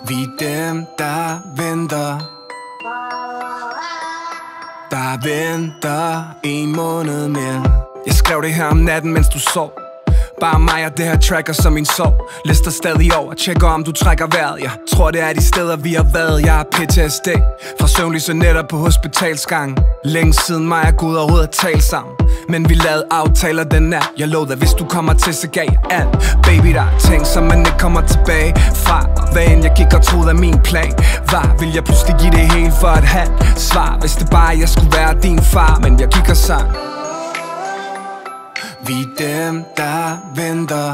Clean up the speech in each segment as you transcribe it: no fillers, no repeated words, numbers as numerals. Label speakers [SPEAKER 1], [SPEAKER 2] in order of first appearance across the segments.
[SPEAKER 1] Vi er dem, der venter. Der venter en måned mere. Jeg skrev det her om natten, mens du sov. Bare mig og det her tracker som min sov. Lister stadig over, tjekker om du trækker vejret. Jeg tror det er de steder vi har været. Jeg har PTSD fra søvnløse nætter på hospitalsgangen. Længe siden mig og Gud og Rud at tale sammen. Men vi lavede aftaler den nat. Jeg lovede at hvis du kommer til så gav jeg alt. Baby der er ting som man ikke kommer tilbage fra. Og hvad end jeg gik og troede af min plan var, vil jeg pludselig give det hele for et halvt svar. Hvis det bare jeg skulle være din far. Men jeg gik og sang. Vi er dem, der venter.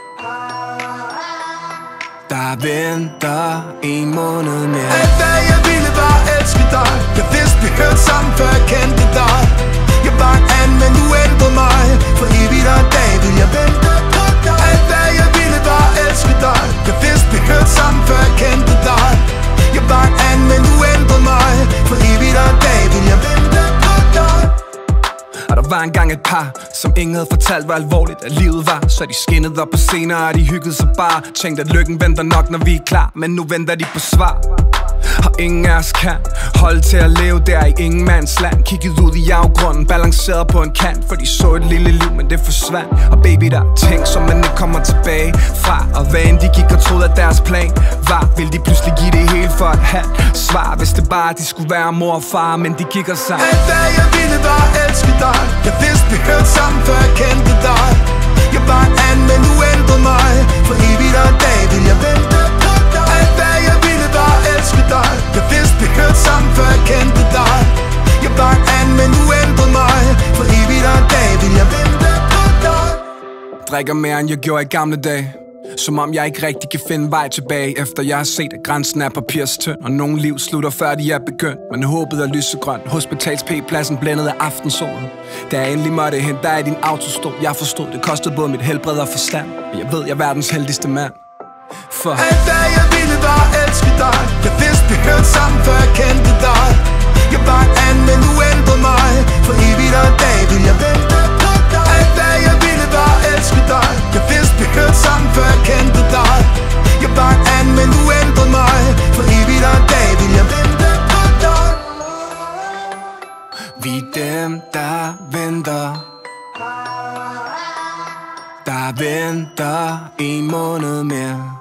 [SPEAKER 1] Der venter en måned mere.
[SPEAKER 2] Alt hvad jeg ville var elske dig. Jeg vidste vi hørte sammen før jeg kendte dig. Jeg var en anden, men du ændrede mig. For evigt og en dag vil jeg vente på dig. Alt hvad jeg ville var elske dig. Jeg vidste vi hørte sammen før jeg kendte dig. Jeg var en anden, men du ændrede mig. For evigt og en dag vil jeg vente på dig.
[SPEAKER 1] Og der var engang et par, som ingen havde fortalt, hvor alvorligt at livet var. Så de skinnede op på scener, og de hyggede sig bare. Tænkte at lykken venter nok, når vi er klar. Men nu venter de på svar. Og ingen af os kan holde til at leve der i ingen mands land. Kiggede ud i afgrunden, balanceret på en kant. For de så et lille liv, men det forsvandt. Og baby der er ting, som man ikke kommer tilbage fra. Og hvad end de gik og troede at deres plan var, ville de pludselig give det hele for et halvt svar. Hvis det bare de skulle være mor og far, men de gik og sang.
[SPEAKER 2] Alt hvad jeg ville var elske dig. Jeg vidste vi hørte sammen før jeg kendte dig. Jeg var en anden, men du ændrede mig. For evigt og en dag vil jeg vente på dig. Alt hvad jeg ville var elske dig. Jeg vidste vi hørte sammen før jeg kendte dig. Jeg var en anden, men du ændrede mig. For evigt og en dag vil jeg vente på dig.
[SPEAKER 1] Drikker mere end jeg gjorde i gamle dage. Som om jeg ikke rigtig kan finde vej tilbage. Efter jeg har set at grænsen er papirstynd. Og nogle liv slutter før de er begyndt. Men håbet er lysegrøn. Hospitals P-pladsen blændet af aftensolen. Da jeg endelig måtte hente dig i din autostol. Jeg forstod det kostede både mit helbred og forstand. Men jeg ved jeg er verdens heldigste mand. For
[SPEAKER 2] alt hvad jeg ville var elske dig. Jeg vidste vi hørte sammen før jeg kendte dig. Jeg var en anden, men du ændrede mig. For evigt og en dag vil jeg vente på dig. Alt hvad jeg ville var elske dig. Jeg vidste vi hørte sammen før jeg kendte dig. Jeg var en anden, men du ændrede mig. For evigt og en dag vil jeg vente på dig.
[SPEAKER 1] vi er dem, der venter. Der venter en måned mere.